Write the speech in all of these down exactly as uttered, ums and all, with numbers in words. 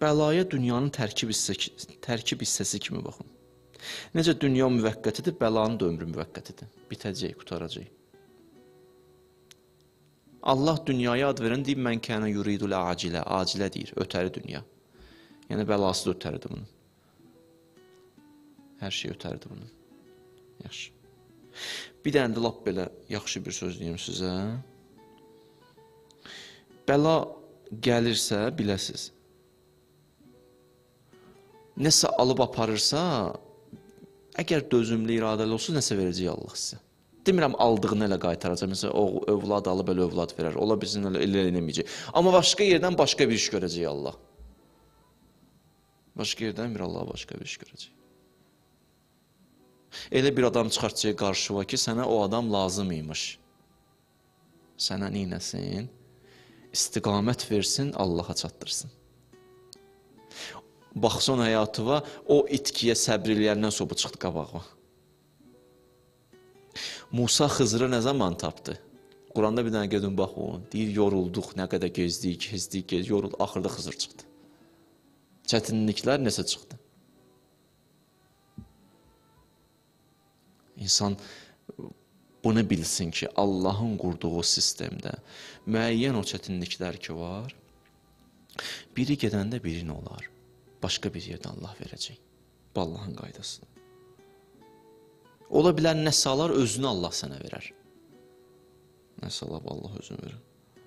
bəlaya dünyanın tərkib hissəsi, tərkib hissəsi kimi baxın. Necə dünya müvəqqətidir, bəlanın da ömrü müvəqqətidir. Bitəcək, qutaracaq. Allah dünyaya ad verən deyib, mən kənə yuridul acilə, acilə deyir, ötəri dünya. Yəni bəlası da ötəridir bunun. Hər şey ötəridir bunun. Yaxşı. Bir dənə də lap belə yaxşı bir söz deyim sizə. Bəla gəlirsə, biləsiz. Nəsə alıb aparırsa, əgər dözümlü iradəli olsa, nəsə verəcək Allah sizə. Demirəm, aldığını elə qaytaracaq. Məsələn, o övlad alıb, elə övlad verər. Ola bizim elə eləməyəcək. Amma başqa yerdən başqa bir iş görəcək Allah. Başqa yerdən bir Allah başqa bir iş görəcək. Elə bir adam çıxartacaq qarşıva ki, sənə o adam lazım imiş. Sənə neynəsin? İstiqamət versin, Allaha çatdırsın. Baxson həyatıva, o itkiyə səbr eləyəndən sonra çıxdı qabağa. Musa Xızırı nə zaman tapdı? Quranda bir dənə gedin bax o, deyir, yorulduq, nə qədər gezdik, gezdik, gezdik, yorulduq, axırda Xızır çıxdı. Çətinliklər nəsə çıxdı. İnsan bunu bilsin ki, Allahın qurduğu sistemdə müəyyən o çətinliklər ki var, biri gedəndə biri nə olar? Başqa bir yerdən Allah verəcək. Bu Allahın qaydasıdır. Ola bilər nəsə alar, özünü Allah sənə verər. Nəsə alab Allah özünü verər.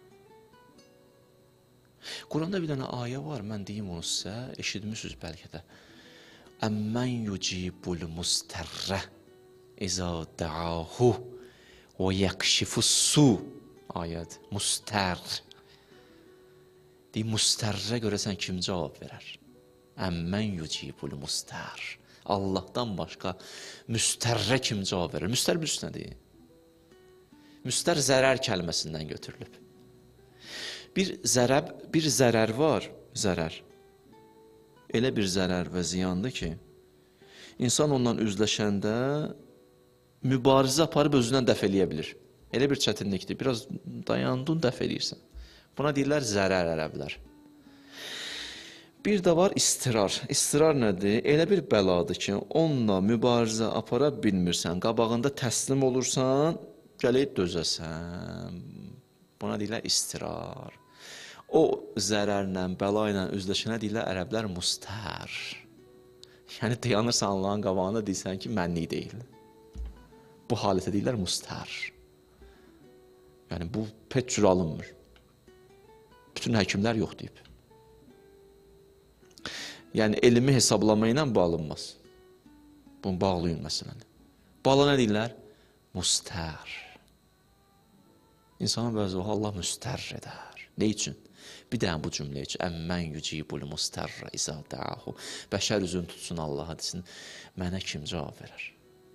Quranda bir dənə ayə var, mən deyim onu sizə, eşitmişsiniz bəlkə də. Əmmən yucibul mustərrə İza da'ahu və yəkşifussu ayəd. Mustər. Deyim, mustərrə görəsən kim cavab verər? Əmmən yucibul mustər. Allahdan başqa müstərrə kim cavab verir? Müstər bir üstünədir. Müstər zərər kəlməsindən götürülüb. Bir zərəb, bir zərər var, zərər. Elə bir zərər və ziyandır ki, insan ondan üzləşəndə mübarizə aparıb özündən dəf eləyə bilir. Elə bir çətinlikdir. Biraz dayandın, dəf eləyirsən. Buna deyirlər zərər ərəblər. Bir də var istirar. İstirar nədir? Elə bir bəladır ki, onunla mübarizə apara bilmirsən. Qabağında təslim olursan, gələyib dözəsən. Buna deyirlər istirar. O zərərlə, bəla ilə üzləşənə deyirlər ərəblər mustər. Yəni, dayanırsan Allahın qabağında deyirsən ki, mənlik deyil. Bu halətə deyirlər mustər. Yəni, bu pek cür alınmır. Bütün həkimlər yox deyib. Yəni, elmi hesablama ilə bu alınmaz. Bunu bağlayın məsələn. Bala nə deyirlər? Mustər. İnsana bəzi vaxt Allah müstər edər. Ne üçün? Bir dənə bu cümlə üçün. Əmmən yücibul mustərrə izə da'ahu. Bəşər üzün tutsun Allaha desin, mənə kim cavab verər?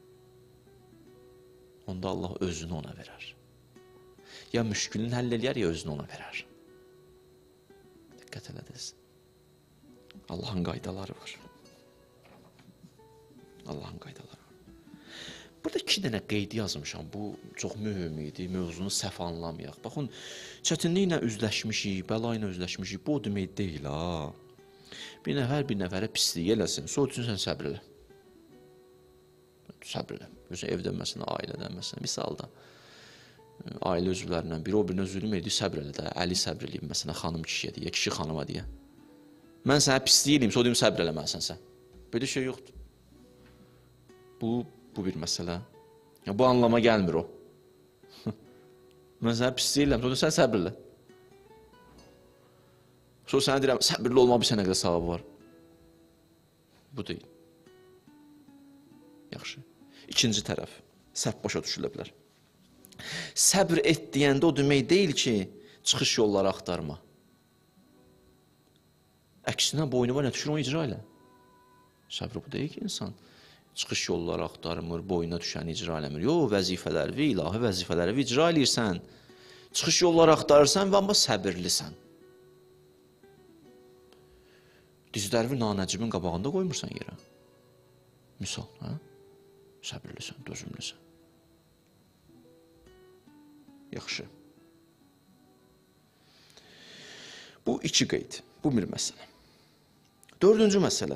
Onda Allah özünü ona verər. Ya müşkülün həll eləyər, ya özünü ona verər. Diqqət elədiniz. Allahın qaydaları var. Allahın qaydaları var. Burada iki dənə qeyd yazmışam. Bu çox mühüm idi. Mövzunu səhv anlamayaq. Baxın, çətinliklə üzləşmişik, bəla ilə üzləşmişik. Bu o demək deyil, ha. Bir nəfər bir nəfərə pislik eləsin. Sonra üçün sən səbr elə. Səbr elə. Gözün evdən məsələn, ailədən məsələn. Misalda, ailə üzvlərindən biri o birinə zülüm edir, səbr elə də. Əli səbr eləyib məsələn, xanım kişiyə deyə, kişi xanıma deyə. Mən sənə pislik eləyim, sonra deyim, səbr eləməlisən sən. Belə şey yoxdur. Bu, bu bir məsələ. Ya, bu anlama gəlmir o. Mən sənə pislik eləyim, sonra sən səbr elə. Sonra sənə deyirəm, səbirli olma bir sənə qədər savabı var. Bu deyil. Yaxşı. İkinci tərəf. Səhv başa düşülə bilər. Səbr et deyəndə o demək deyil ki, çıxış yolları axtarma. Əksinə boynuma nə düşür, onu icra elə. Səbr bu deyil ki, insan çıxış yolları axtarmır, boyuna düşəni icra eləmir. Yox, vəzifələri, ilahi vəzifələri icra eləyirsən. Çıxış yolları axtarırsan və amma səbirlisən. Dizlərvi nanəcimin qabağında qoymursan yerə. Misal, hə? Səbirlisən, dözümlüsən. Yaxşı. Bu iki qeyd, bu bir məsələ. Dördüncü məsələ.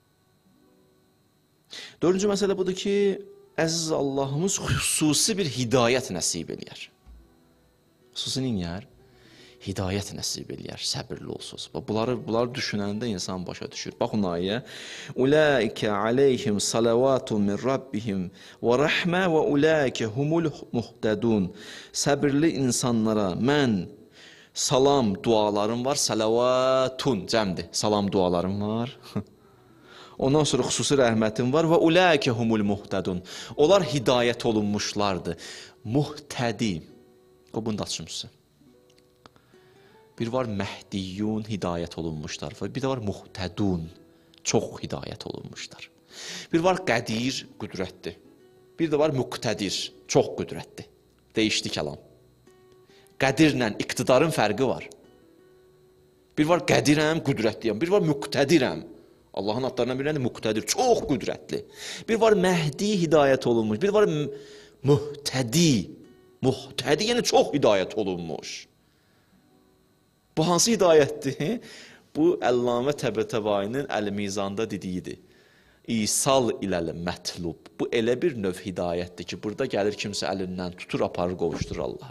Dördüncü məsələ budur ki, əziz Allahımız xüsusi bir hidayət nəsib eləyər. Xüsusi neyər? Hidayət nəsib eləyər, səbirli olsunuz. Bunları, bunları düşünəndə insan başa düşür. Baxın ayə. Ulaikə aleyhim salavatun min rabbihim və rəhmə və ulaikə humul muhtədun. Səbirli insanlara mən salam dualarım var, salavatun cəmdir. Salam dualarım var. Ondan sonra xüsusi rəhmətim var və ulaikə humul muhtədun. Onlar hidayət olunmuşlardır. Muhtədi. O bunu da açmışsın. Bir var məhdiyyun, hidayət olunmuşlar. Bir də var muhtədun, çox hidayət olunmuşlar. Bir var qədir, qüdrətli. Bir də var müqtədir, çox qüdrətli. Değişdi kəlam. Qədirlə iqtidarın fərqi var. Bir var qədirəm, qüdrətliyəm. Bir var müqtədirəm. Allahın adlarından biri nədir? Müqtədir, çox qüdrətli. Bir var məhdi, hidayət olunmuş. Bir var muhtədi. Muhtədi, yəni çox hidayət olunmuş. Bu hansı hidayətdir? Bu, Əllamə Təbətəbainin Əl-Mizanda dediyidir. İsal iləl mətlub. Bu, elə bir növ hidayətdir ki, burada gəlir kimsə əlindən tutur, aparır, qovuşdur Allah.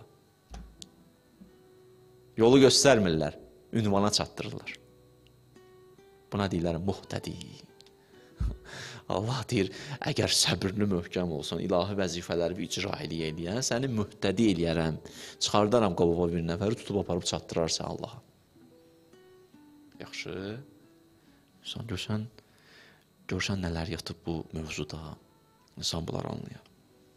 Yolu göstərmirlər, ünvana çatdırırlar. Buna deyirlər, muhtədi. Allah deyir, əgər səbirli möhkəm olsun, ilahi vəzifələri icra eləyən, səni mühtədi eləyərəm, çıxardaram qabağa bir nəfəri, tutub aparıb çatdırarsan Allaha. Yaxşı, insan görsən, görsən nələr yatıb bu mövzuda, insan bunları anlayır.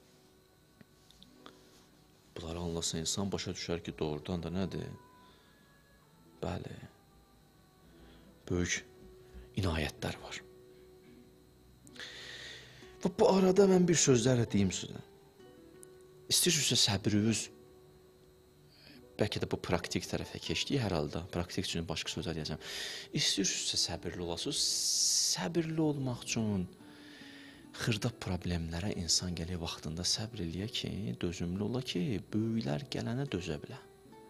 Bunları anlasa insan başa düşər ki, doğrudan da nədir? Bəli, böyük inayətlər var. Və bu arada mən bir sözlərlə deyim sizə. İstəyirsinizsə səbriniz, bəlkə də bu praktik tərəfə keçdiyi hər halda, praktik üçün başqa sözlər deyəcəm. İstəyirsinizsə səbirli olasınız, səbirli olmaq üçün xırda problemlərə insan gəlir vaxtında səbr eləyə ki, dözümlü ola ki, böyüklər gələnə dözə bilə.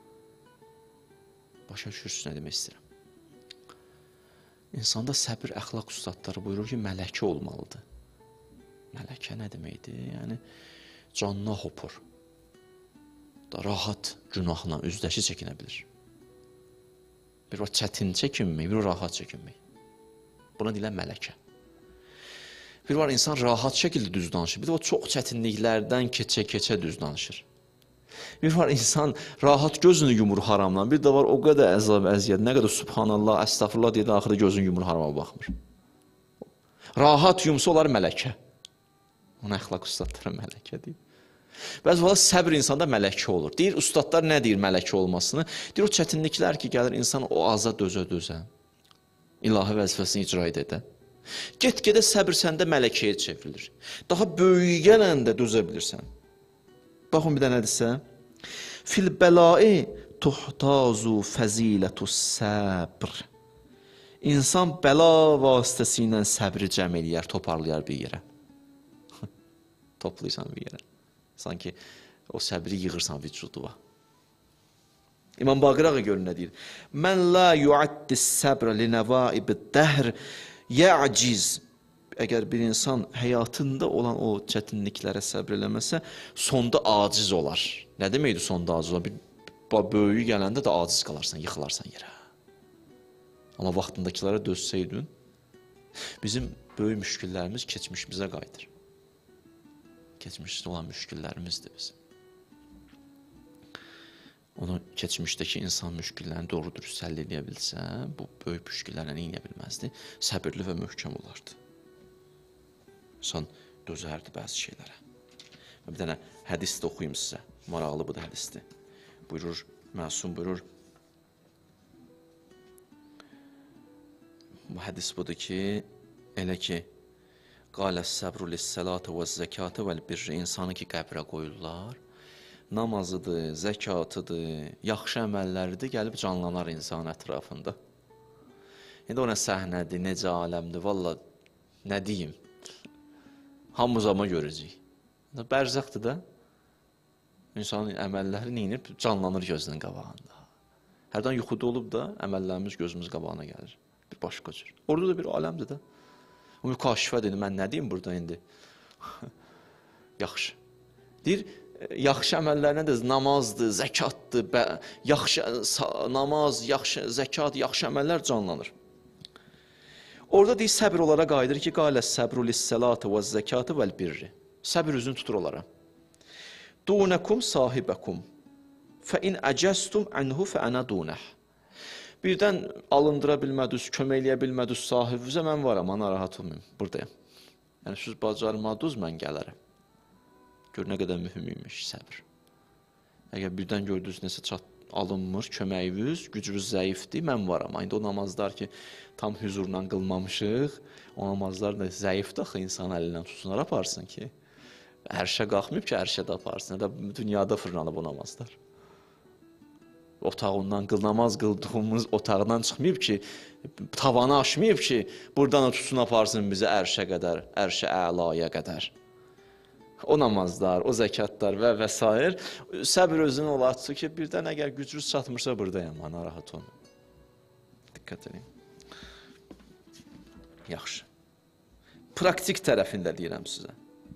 Başa düşürsünüz nə demək istəyirəm. İnsanda səbir əxlaq ustadları buyurur ki, mələkə olmalıdır. Mələkə nə deməkdir? Yəni, canına hopur. Da rahat günahla üzləşi çəkinə bilir. Bir var çətin çəkinmək, bir var rahat çəkinmək. Buna deyilən mələkə. Bir var insan rahat şəkildə düz danışır, bir də o çox çətinliklərdən keçə-keçə düz danışır. Bir var insan rahat gözünü yumur haramdan, bir də var o qədər əzab, əziyyət, nə qədər subhanallah, əstəğfurullah deyə də axırda gözünü yumur harama baxmır. Rahat yumsa olar mələkə. Ona əxlaq ustadları mələkə deyir. Bəzi vaxt səbr insanda mələkə olur. Deyir, ustadlar nə deyir mələkə olmasını? Deyir, o çətinliklər ki, gəlir insan o aza dözə-dözə, ilahi vəzifəsini icra edə. Get-gedə səbr səndə mələkəyə çevrilir. Daha böyük gələndə dözə bilirsən. Baxın bir də nədirsə? Fil bəlai tuhtazu fəzilətus səbr. İnsan bəla vasitəsi ilə səbri cəm eləyər, toparlayar bir yerə. Toplayırsan bir yerə. Sanki o səbri yığırsan vücuduva. İmam Baqir ağa görün nə deyir? Mən la yuaddis səbrə li nəvaibid dəhr yə'ciz. Əgər bir insan həyatında olan o çətinliklərə səbr eləməsə, sonda aciz olar. Nə deməkdir sonda aciz olar? Bir böyüyü gələndə də aciz qalarsan, yıxılarsan yerə. Amma vaxtındakilərə dözsəydin, bizim böyük müşkillərimiz keçmişimizə qayıdır. Keçmişdə olan müşkillərimizdir bizim. Onu keçmişdəki insan müşkillərini doğru dürüst həll edə bilsə, bu böyük müşkillərlə edə bilməzdi. Səbirli və möhkəm olardı. İnsan dözərdi bəzi şeylərə. Bir dənə hədis də oxuyum sizə. Maraqlı bu da hədisdir. Buyurur, məsum buyurur. Bu hədis budur ki, elə ki, qaləs səbru lis-səlati və zəkatı vəl-birri, insanı ki, qəbrə qoyurlar, namazıdır, zəkatıdır, yaxşı əməlləridir, gəlib canlanar insan ətrafında. İndi o nə səhnədir, necə aləmdir, valla nə deyim, hamımız amma görəcəyik. Bərzəxdir də, insanın əməlləri neyinir, canlanır gözünün qabağında. Hərdən yuxuda olub da, əməllərimiz gözümüz qabağına gəlir. Bir başqa cür. Orada da bir aləmdir də. O mükaşifə dedi, mən nə deyim burada indi? Yaxşı. Deyir, yaxşı əməllərlə də namazdır, zəkatdır, bə, yaxşı namaz, yaxşı zəkat, yaxşı əməllər canlanır. Orada deyir, səbr onlara qayıdır ki, qalə səbru lis-salati vəz-zəkati vəl-birri. Səbr üzünü tutur onlara. Dunakum sahibəkum fə in əcəstum anhu fə ana dunah. Birdən alındıra bilmədiniz, kömək eləyə bilmədiniz sahibinizə, mən varam, narahat olmayım, buradayım. Yəni, siz bacarmadınız, mən gələrəm. Gör, nə qədər mühüm imiş səbr. Əgər birdən gördünüz, nəsə çat alınmır, köməyiniz, gücünüz zəifdir, mən varam. İndi o namazlar ki, tam hüzurla qılmamışıq, o namazlar da zəifdir, axı insan əlindən tutsunlar aparsın ki, ərşə qalxmayıb ki, ərşə də aparsın, ya da dünyada fırlanıb o namazlar. Otağından qıl, namaz qıldığımız otağından çıxmayıb ki, tavanı aşmayıb ki, buradan da tutsun aparsın bizi ərşə qədər, ərşə əlaya qədər. O namazlar, o zəkatlar və və s. Səbr özünü ola açsın ki, birdən əgər gücünüz çatmırsa buradayım, narahat olun. Diqqət edin. Yaxşı. Praktik tərəfində deyirəm sizə.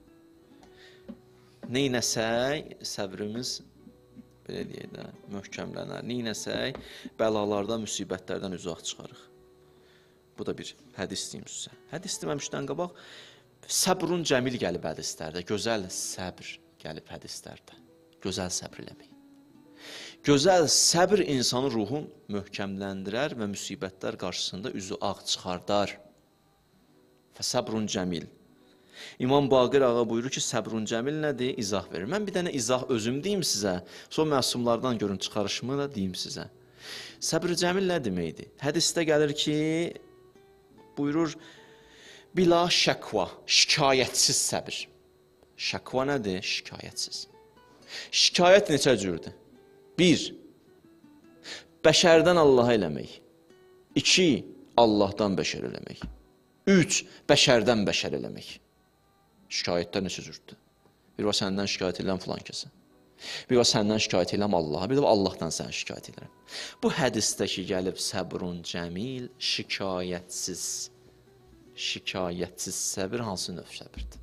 Neynəsək, səbrimiz belə deyək də, möhkəmlənər. Neynəsək, bəlalardan, müsibətlərdən uzaq çıxarıq. Bu da bir hədis deyim sizə. Hədis deməmişdən qabaq, səbrun cəmil gəlib hədislərdə, gözəl səbr gəlib hədislərdə. Gözəl səbr eləmək. Gözəl səbr insanın ruhun möhkəmləndirər və müsibətlər qarşısında üzü ağ çıxardar. Fəsəbrun cəmil. İmam Baqir ağa buyurur ki, səbrun cəmil nədir? İzah verir. Mən bir dənə izah özüm deyim sizə, sonra məsumlardan görün çıxarışımı da deyim sizə. Səbr cəmil nə deməkdir? Hədisdə gəlir ki, buyurur, bila şəkva, şikayətsiz səbir. Şəkva nədir? Şikayətsiz. Şikayət neçə cürdür? Bir, bəşərdən Allaha eləmək. İki, Allahdan bəşər eləmək. Üç, bəşərdən bəşər eləmək. Şikayətlər neçə cürdür? Bir var səndən şikayət edirəm filan kəsə. Bir var səndən şikayət edirəm Allaha, bir də Allahdan sən şikayət edirəm. Bu hədisdəki gəlib səbrun cəmil, şikayətsiz. Şikayətsiz səbir hansı növ səbirdir?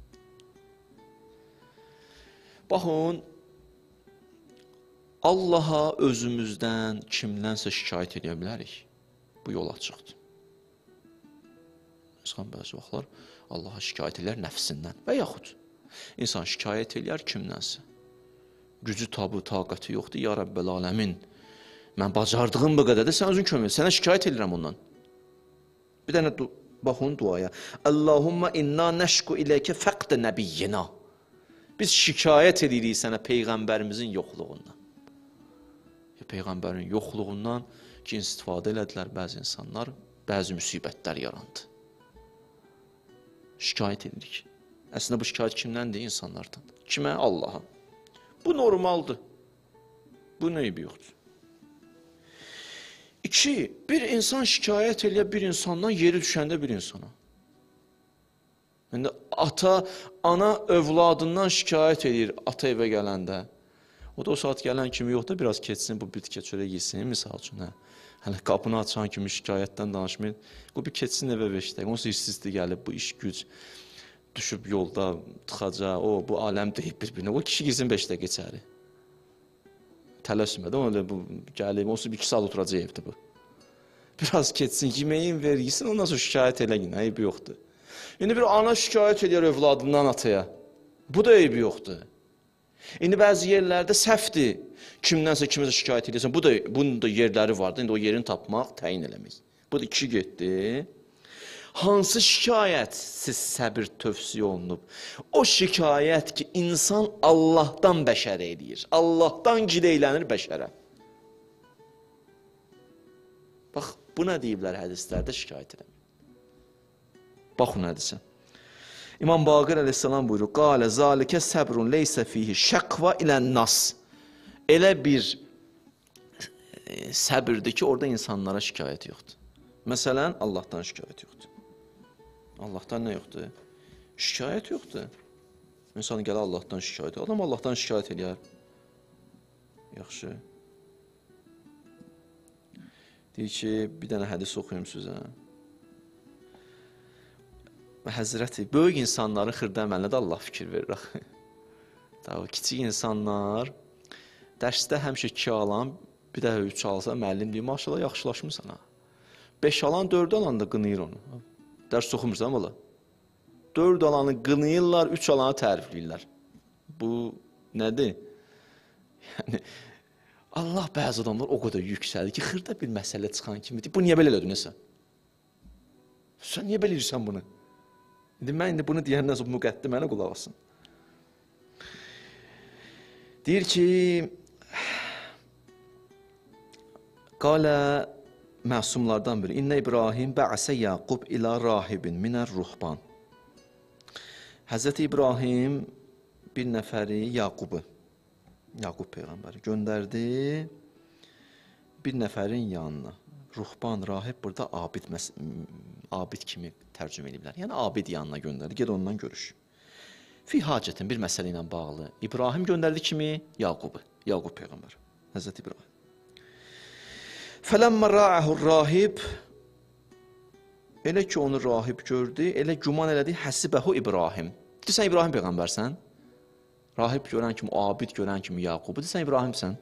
Baxın, Allaha özümüzdən, kimdənsə şikayət edə bilərik. Bu yol açıqdır. İnsan bəzi vaxtlar Allaha şikayət elər nəfsindən və yaxud insan şikayət elər kimdənsə. Gücü tabu, taqəti yoxdur, ya Rəbbəl aləmin. Mən bacardığım bu qədərdir, sən özün kömək, sənə şikayət edirəm ondan. Bir dənə baxın duaya. Allahumma inna nəşku iləkə fəqdə nəbiyyina. Biz şikayət edirik sənə Peyğəmbərimizin yoxluğundan. Peyğəmbərin yoxluğundan ki, istifadə elədilər bəzi insanlar, bəzi müsibətlər yarandı. Şikayət edirik. Əslində bu şikayət kimdəndir? İnsanlardan. Kimə? Allaha. Bu normaldır. Bu neybi yoxdur. İki, bir insan şikayət edə bir insandan yeri düşəndə bir insana. İndi ata, ana övladından şikayət edir ata evə gələndə. O da o saat gələn kimi yox da biraz keçsin, bu bitkə çörək yesin, misal üçün. Hə. Hələ qapını açan kimi şikayətdən danışmayın. Bu bir keçsin evə beş dəqiqə. Onsuz işsizdir gəlib, bu iş güc düşüb yolda, tıxaca, o, bu aləm deyib bir-birinə. O kişi girsin beş dəqiqə içəri. Tələsmədə, onu bu gəlib, onsuz bir iki saat oturacaq evdə bu. Biraz keçsin, yeməyin ver, yesin, ondan sonra şikayət eləyin, eybi yoxdur. İndi bir ana şikayət edir övladından ataya. Bu da eybi yoxdur. İndi bəzi yerlərdə səhvdir. Kimdənsə kimisə şikayət edirsən, bu da, bunun da yerləri vardır. İndi o yerini tapmaq, təyin eləmək. Bu da iki getdi. Hansı şikayət siz səbir tövsiyə olunub? O şikayət ki, insan Allahdan bəşər edir. Allahdan gileylənir bəşərə. Bax, bu nə deyiblər hədislərdə şikayət eləmək? Baxın hədisə. İmam Baqir əleyhissalam buyurur, qalə zalikə səbrun leysə fihi şəqva ilən nas. Elə bir e, səbirdir ki, orada insanlara şikayət yoxdur. Məsələn, Allahdan şikayət yoxdur. Allahdan nə yoxdur? Şikayət yoxdur. İnsan gələ Allahdan şikayət edir. Adam Allahdan şikayət edir. Yaxşı. Deyir ki, bir dənə hədis oxuyum sizə. Həzrəti, böyük insanların xırda əməlinə də Allah fikir verir. Daha kiçik insanlar dərsdə həmişə iki alan, bir də üç alsa müəllim deyir, maşallah yaxşılaşmırsan ha. beş alan, dörd alan da qınayır onu. Dərs oxumursan valla. dörd alanı qınayırlar, üç alanı tərifləyirlər. Bu nədir? Yəni, Allah bəzi adamlar o qədər yüksəlir ki, xırda bir məsələ çıxan kimi deyir, bu niyə belə elədin sən? Sən niyə belə edirsən bunu? İndi mən indi bunu deyəndən sonra müqəddimə mənə qulaq asın. Deyir ki, qalə məsumlardan biri, İnnə İbrahim bə'sə Yaqub ilə rahibin minər ruhban. Həzrəti İbrahim bir nəfəri Yaqubu, Yaqub Peyğəmbəri göndərdi bir nəfərin yanına. Ruhban, rahib burada abid, abid kimi tərcümə ediblər. Yəni, abid yanına göndərdi, ged ondan görüş. Fi hacətin bir məsələ ilə bağlı. İbrahim göndərdi kimi? Yaqubu, Yaqub Peyğəmbər, Həzrəti İbrahim. Fələmmə ra'əhur rahib, elə ki, onu rahib gördü, elə güman elədi, həsibəhu İbrahim. Deyirsən, İbrahim Peyğəmbərsən? Rahib görən kimi, abid görən kimi Yaqubu, deyirsən, İbrahimsən?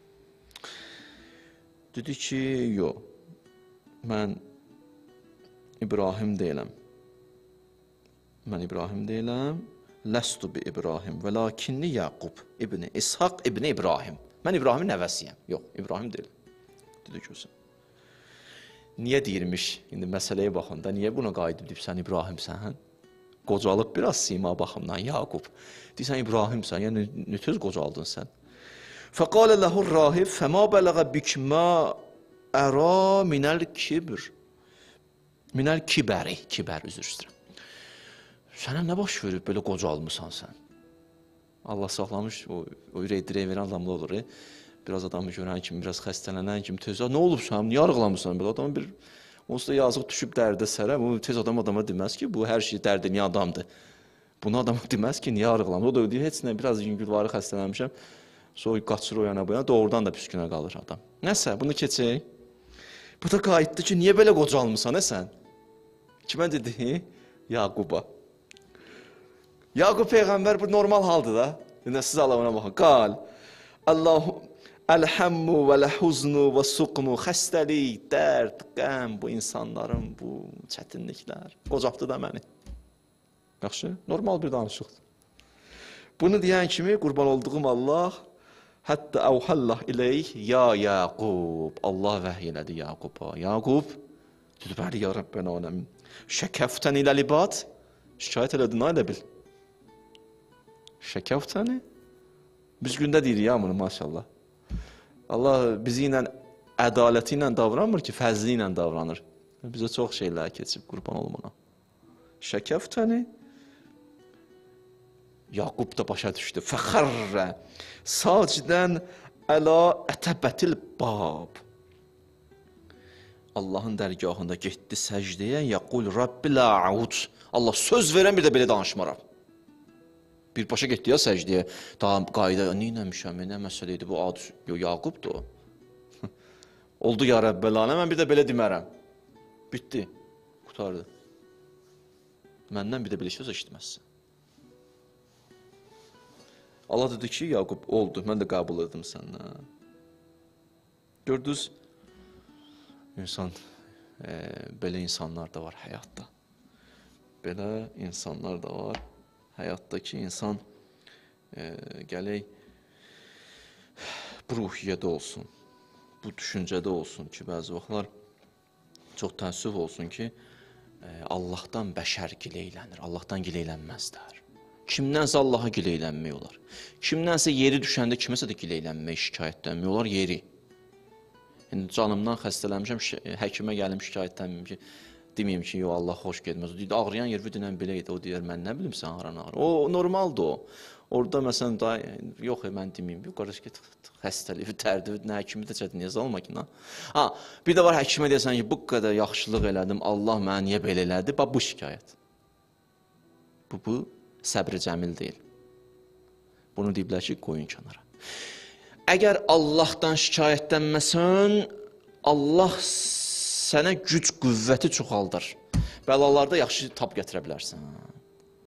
Dedi ki, yox, mən İbrahim deyiləm. Mən İbrahim deyiləm, ləstu bi İbrahim, və lakinni Yaqub ibni İshaq ibni İbrahim. Mən İbrahimin nəvəsiyəm. Yox, İbrahim deyiləm. Dedi ki, niyə deyirmiş, indi məsələyə baxında, niyə buna qayıdıb deyib, sən İbrahimsən? Qocalıb biraz sima baxımdan, Yaqub. Deyirsən, İbrahimsən, yəni nütüz qocaldın sən. Fəqalə ləhur rahib, fəma bələğə bikmə ərə minəl kibr. Minəl kibəri, kibər, üzr istəyirəm. Sənə nə baş verib, belə qocalmısan sən? Allah saxlamış, o, o ürək-dirək verən adamlı olur. E? Biraz adamı görən kimi, biraz xəstələnən kimi, tez, nə olub sən, niyə arıqlamısan? Belə adam bir, onsuz da yazıq düşüb dərdə sərə, bu tez adam adama deməz ki, bu hər şey dərdə niyə adamdır. Bunu adama deməz ki, niyə arıqlamır? O da deyir, heç nə, biraz yüngülvarı xəstələnmişəm, sonra qaçır o yana bu yana, doğrudan da püskünə qalır adam. Nəsə, bunu keçək. Bu da qayıtdı ki, niyə belə qocalmısan, nə sən? Kimə dedi? Yaquba. Yaqub Peyğəmbər, bu normal haldır da. Yəni, siz Allahına baxın. Qal, Allahu əlhəmmu və ləhuznu və suqnu, xəstəlik, dərd, qəm, bu insanların bu çətinliklər. Qocabdı da məni. Yaxşı, normal bir danışıqdır. Bunu deyən kimi, qurban olduğum Allah, hətta əvhəllah iləyh, ya Yaqub, Allah vəhiy elədi Yaquba. Yaqub, dedi, bəli, ya Rabbənə aləmin. Şəkəftən ilə libat, şikayət elədin, nə elə bil? Şəkəftəni? Biz gündə deyirik ya bunu, maşallah. Allah bizi ilə, ədaləti ilə davranmır ki, fəzli ilə davranır. Bizə çox şeylər keçib, qurban olmana. Şəkəftəni? Yaqub da başa düşdü. Fəxərrə, sacidən əla ətəbətil bab. Allahın dərgahında getdi səcdəyə, yəqul Rabbi la aud. Allah söz verən bir də belə danışmaram. Bir başa getdi ya səcdəyə, daha qayda, neynəmişəm, nə məsələ idi, bu ad, Yaqubdur o. Oldu ya Rəbbələnə, mən bir də belə demərəm. Bitdi, qutardı. Məndən bir də belə söz eşitməzsən. Allah dedi ki, Yaqub, oldu, mən də qəbul edim səndən. Gördünüz, insan, e, belə insanlar da var həyatda. Belə insanlar da var həyatda ki, insan e, gələk bu ruhiyyədə olsun, bu düşüncədə olsun ki, bəzi vaxtlar çox təəssüf olsun ki, e, Allahdan bəşər gileylənir, Allahdan gileylənməzlər. Kimdənsə Allaha gileylənmək olar. Kimdənsə yeri düşəndə kiməsə də gileylənmək, şikayətlənmək olar yeri. Yəni, canımdan xəstələnmişəm, həkimə gəlim şikayətlənməyim ki, deməyim ki, yox, Allah xoş gedməz. O deyir, ağrıyan yer dinən belə idi. O deyir, mən nə bilim sən ağrıyan ağrı. O, normaldır o. Orada məsələn, da, yox, mən deməyim, yox, qardaş ki, xəstəliyi, tərdivi, nə həkimi də çətin yazı alma ki, ha, bir də var həkimə deyəsən ki, bu qədər yaxşılıq elədim, Allah mənə niyə belə elədi, bax, bu şikayət. Bu, bu, səbr-i cəmil deyil. Bunu deyiblər ki, qoyun kənara. Əgər Allahdan şikayətlənməsən, Allah sənə güc, qüvvəti çoxaldır. Bəlalarda yaxşı tab gətirə bilərsən.